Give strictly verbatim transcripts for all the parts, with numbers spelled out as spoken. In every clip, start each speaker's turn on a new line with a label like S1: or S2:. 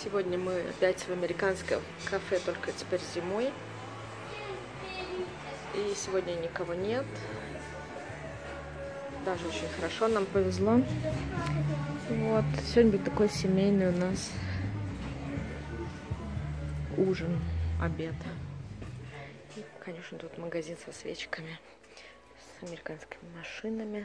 S1: Сегодня мы опять в американском кафе, только теперь зимой. И сегодня никого нет. Даже очень хорошо, нам повезло. Вот, сегодня будет такой семейный у нас ужин, обед. И, конечно, тут магазин со свечками, с американскими машинами.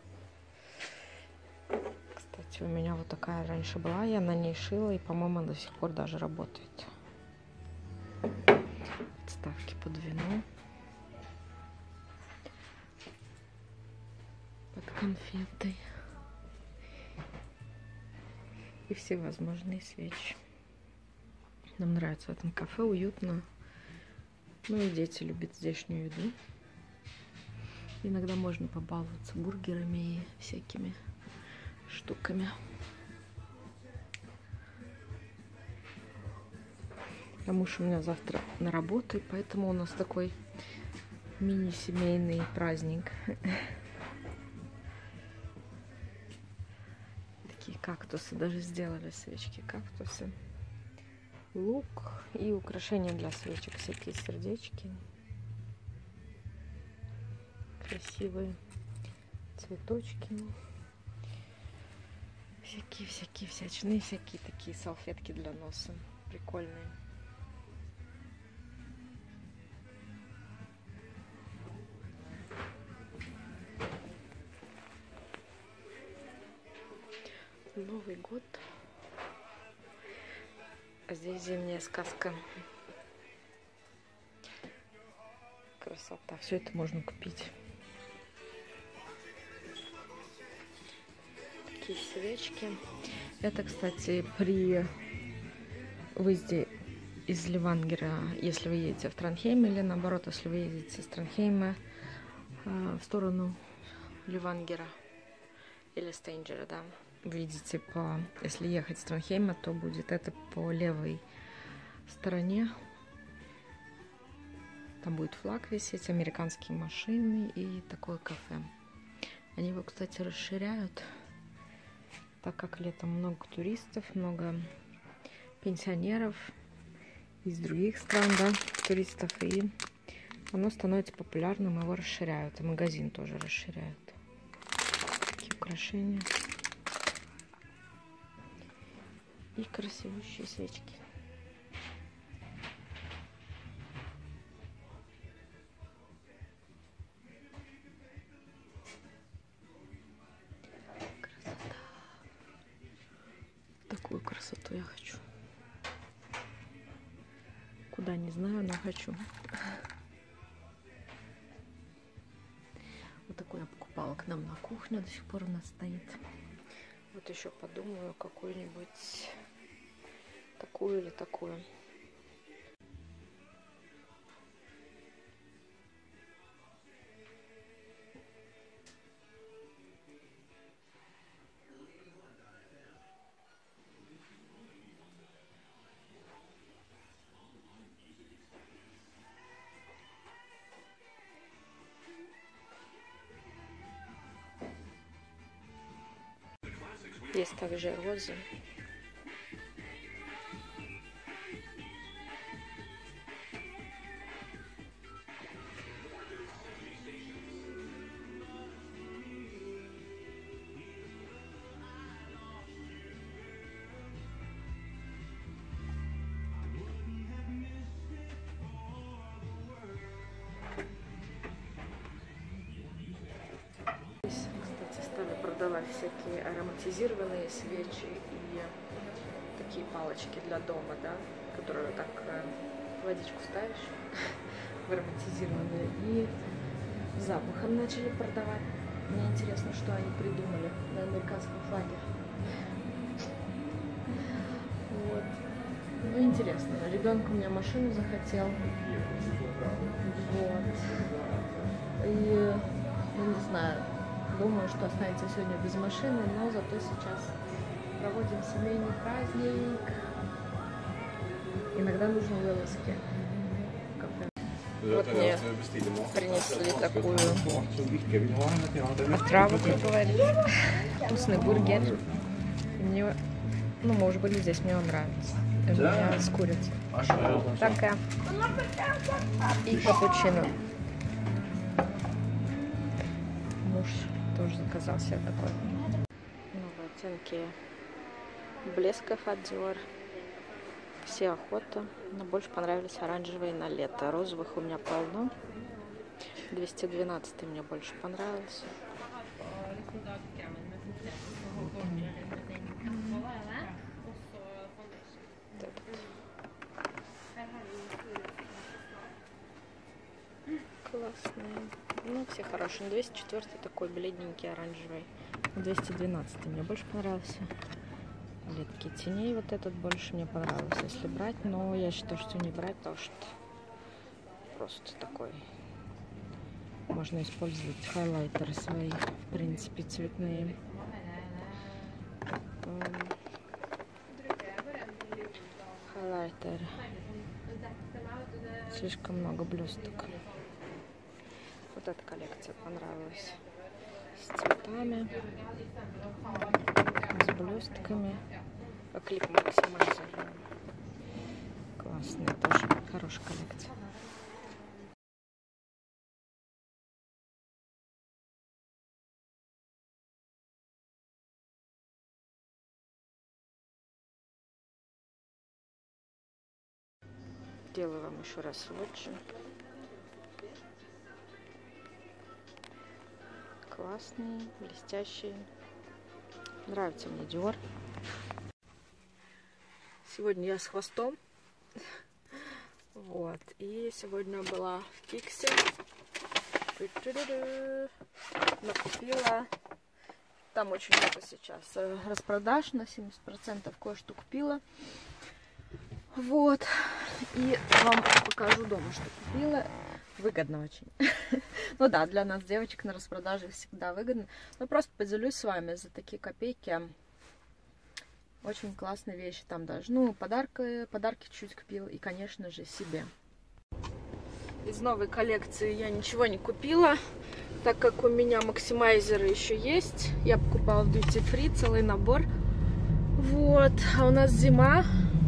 S1: Кстати, у меня вот такая раньше была, я на ней шила, и, по-моему, до сих пор даже работает. Подставки под вино, под конфеты и всевозможные свечи. Нам нравится в этом кафе, уютно. Ну и дети любят здешнюю еду. Иногда можно побаловаться бургерами и всякими штуками. А муж у меня завтра на работу, и поэтому у нас такой мини-семейный праздник. Такие кактусы даже сделали, свечки, кактусы. Лук и украшения для свечек, всякие сердечки. Красивые цветочки. Всякие-всякие всячные, всякие такие салфетки для носа. Прикольные. Новый год. А здесь зимняя сказка. Красота. Все это можно купить. Такие свечки. Это, кстати, при выезде из Ливангера, если вы едете в Транхейм, или наоборот, если вы едете из Транхейма э, в сторону Ливангера или Стейнджера, да, видите, по, если ехать с Транхейма, то будет это по левой стороне. Там будет флаг висеть, американские машины и такое кафе. Они его, кстати, расширяют, так как летом много туристов, много пенсионеров из других стран, да, туристов, и оно становится популярным, его расширяют, и магазин тоже расширяют. Такие украшения и красивые свечки. Такую красоту я хочу. Куда, не знаю, но хочу. Вот такую я покупала к нам на кухню, до сих пор у нас стоит. Вот еще подумаю, какую-нибудь такую или такую. Есть также розы. Продавать всякие ароматизированные свечи и такие палочки для дома, да, которые так водичку ставишь в ароматизированные, и запахом начали продавать. Мне интересно, что они придумали на американском флаге. Вот. Ну, интересно. Ребенок у меня машину захотел. Вот. И, ну, не знаю, думаю, что останется сегодня без машины, но зато сейчас проводим семейный праздник. Иногда нужны вылазки в кафе. Вот мне принесли такую отраву, как говорится. Вкусный бургер. И мне Ну, мы уже были здесь, мне он нравится. У меня с курицей. Такая. И капучино. Муж тоже заказал себе такой. Новые оттенки блесков от Dior. Все охота. Но больше понравились оранжевые на лето. Розовых у меня полно. двести двенадцать мне больше понравился. Классные. Ну, все хорошие. двести четыре такой бледненький, оранжевый. двести двенадцать мне больше понравился. Летки теней вот этот больше мне понравился, если брать. Но я считаю, что не брать, потому что просто такой. Можно использовать хайлайтеры свои, в принципе, цветные. Хайлайтер. Слишком много блесток. Вот эта коллекция понравилась. С цветами, с блестками. Клип максимайзер. Классная, тоже хорошая коллекция. Делаю вам еще раз лучше. Классный, блестящий. Нравится мне Dior. Сегодня я с хвостом. Вот. И сегодня была в Киксе. Накупила. Там очень много сейчас распродаж на семьдесят процентов. Кое-что купила. Вот. И вам покажу дома, что купила. Выгодно очень. Ну да, для нас, девочек, на распродаже всегда выгодно. Но просто поделюсь с вами за такие копейки. Очень классные вещи там даже. Ну, подарки, подарки чуть купила. И, конечно же, себе. Из новой коллекции я ничего не купила, так как у меня максимайзеры еще есть. Я покупала в Duty Free целый набор. Вот. А у нас зима.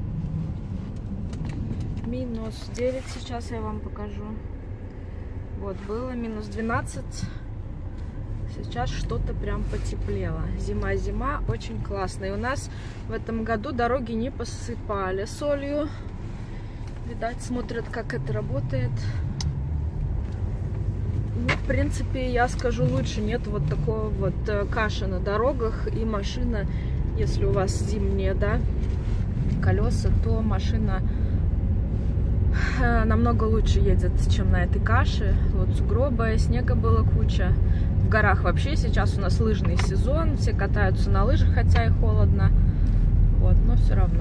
S1: Минус девять сейчас я вам покажу. Вот, было минус двенадцать. Сейчас что-то прям потеплело. Зима-зима, очень классно. И у нас в этом году дороги не посыпали солью. Видать, смотрят, как это работает. Ну, в принципе, я скажу, лучше нет вот такого вот каши на дорогах. И машина, если у вас зимние, да, колеса, то машина намного лучше едет, чем на этой каше. Вот сугробы, снега было куча. В горах вообще сейчас у нас лыжный сезон. Все катаются на лыжах, хотя и холодно. Вот, но все равно.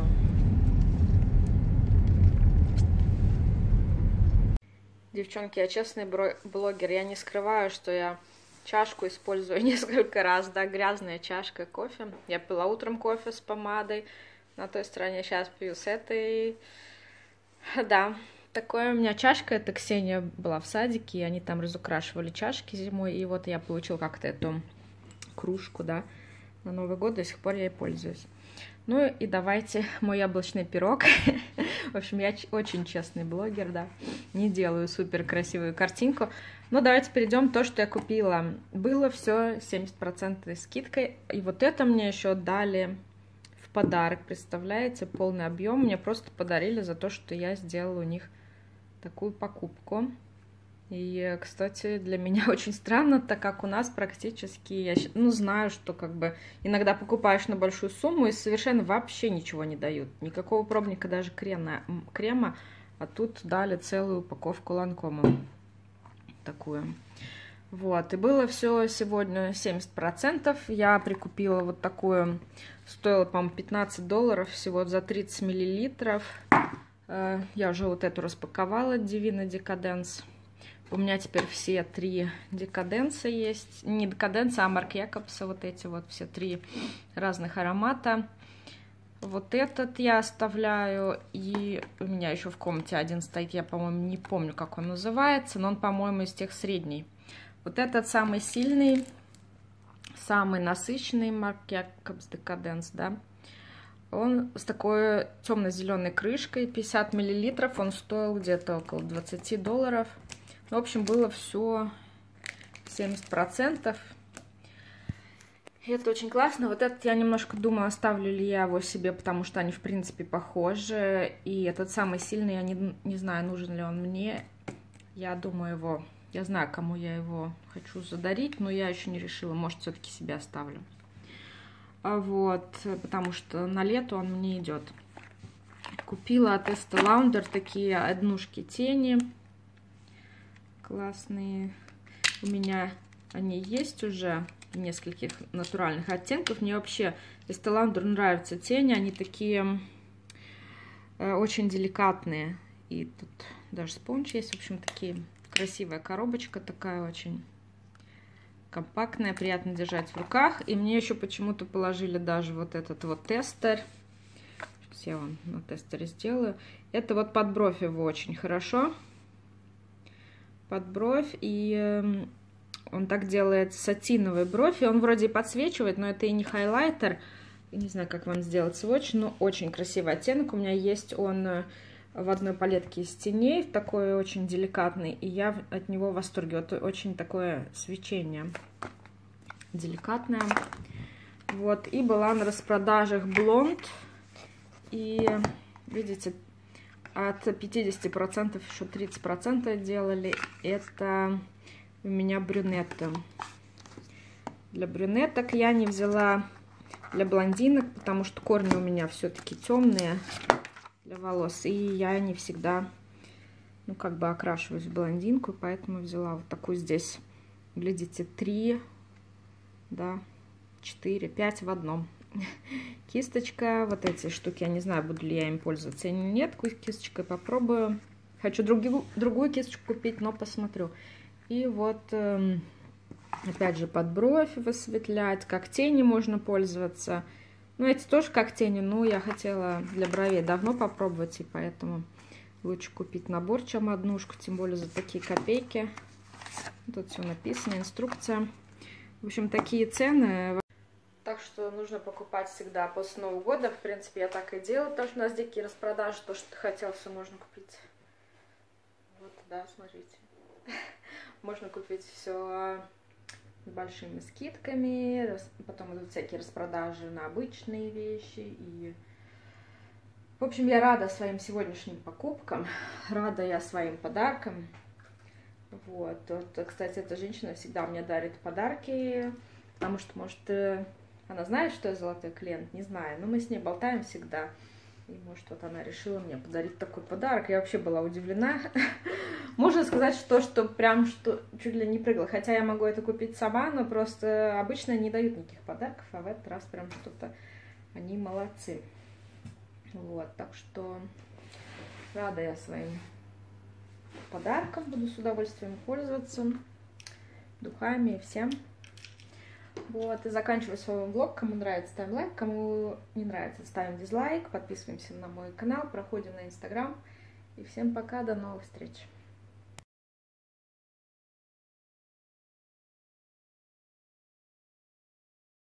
S1: Девчонки, я честный блогер. Я не скрываю, что я чашку использую несколько раз. Да, грязная чашка кофе. Я пила утром кофе с помадой. На той стороне сейчас пью с этой. Да, такое у меня чашка, это Ксения была в садике, и они там разукрашивали чашки зимой, и вот я получила как-то эту кружку, да, на Новый год, до сих пор я ей пользуюсь. Ну и давайте мой яблочный пирог. В общем, я очень честный блогер, да, не делаю супер красивую картинку. Но давайте перейдем то, что я купила. Было все семьдесят процентов скидкой, и вот это мне еще дали подарок, представляете, полный объем. Мне просто подарили за то, что я сделала у них такую покупку. И, кстати, для меня очень странно, так как у нас практически, я ну, знаю, что как бы иногда покупаешь на большую сумму и совершенно вообще ничего не дают. Никакого пробника, даже крема, крема а тут дали целую упаковку Ланкома. Такую. Вот, и было все сегодня семьдесят процентов. Я прикупила вот такую, стоило, по-моему, пятнадцать долларов всего за тридцать миллилитров. Я уже вот эту распаковала, Divina Decadence. У меня теперь все три Decadence есть. Не Decadence, а Марк Якобса, вот эти вот все три разных аромата. Вот этот я оставляю, и у меня еще в комнате один стоит, я, по-моему, не помню, как он называется, но он, по-моему, из тех средний. Вот этот самый сильный, самый насыщенный Марк Якобс Decadence, да. Он с такой темно-зеленой крышкой, пятьдесят миллилитров, он стоил где-то около двадцати долларов. В общем, было все семьдесят процентов. И это очень классно. Вот этот я немножко думаю, оставлю ли я его себе, потому что они, в принципе, похожи. И этот самый сильный, я не, не знаю, нужен ли он мне. Я думаю его, я знаю, кому я его хочу задарить, но я еще не решила, может, все-таки себе оставлю. Вот, потому что на лето он мне идет. Купила от Estee Lauder такие однушки тени. Классные. У меня они есть уже в нескольких натуральных оттенков. Мне вообще Estee Lauder нравятся тени. Они такие э, очень деликатные. И тут даже спонж есть. В общем, такие красивая коробочка такая очень компактная, приятно держать в руках. И мне еще почему-то положили даже вот этот вот тестер. Сейчас я вам на тестере сделаю. Это вот под бровь его очень хорошо. Под бровь. И он так делает сатиновой бровь. И он вроде подсвечивает, но это и не хайлайтер. Я не знаю, как вам сделать сводч, но очень красивый оттенок. У меня есть он в одной палетке из теней, такой очень деликатный, и я от него в восторге. Вот очень такое свечение деликатное. Вот, и была на распродажах блонд, и видите, от пятидесяти процентов еще тридцать процентов делали. Это у меня брюнетта. Для брюнеток я не взяла для блондинок, потому что корни у меня все-таки темные для волос, и я не всегда, ну, как бы окрашиваюсь в блондинку, поэтому взяла вот такую здесь, глядите, три, да, четыре, пять в одном. Кисточка, вот эти штуки, я не знаю, буду ли я им пользоваться или нет, кисточкой попробую. Хочу другую, другую кисточку купить, но посмотрю. И вот, э, опять же, под бровь высветлять, как тени можно пользоваться. Ну, эти тоже как тени, но я хотела для бровей давно попробовать, и поэтому лучше купить набор, чем однушку, тем более за такие копейки. Тут все написано, инструкция. В общем, такие цены. Так что нужно покупать всегда после Нового года. В принципе, я так и делала, потому что у нас дикие распродажи. То, что ты хотел, все можно купить. Вот, да, смотрите. Можно купить все с большими скидками, потом идут всякие распродажи на обычные вещи. И в общем, я рада своим сегодняшним покупкам, рада я своим подаркам. Вот, вот, кстати, эта женщина всегда мне дарит подарки, потому что, может, она знает, что я золотой клиент, не знаю, но мы с ней болтаем всегда. И, может, вот она решила мне подарить такой подарок. Я вообще была удивлена. Можно сказать, что, что прям что чуть ли не прыгала. Хотя я могу это купить сама, но просто обычно не дают никаких подарков. А в этот раз прям что-то они молодцы. Вот, так что рада я своим подарком. Буду с удовольствием пользоваться духами и всем. Вот, и заканчиваю свой влог. Кому нравится, ставим лайк, кому не нравится, ставим дизлайк, подписываемся на мой канал, проходим на Инстаграм. И всем пока, до новых встреч!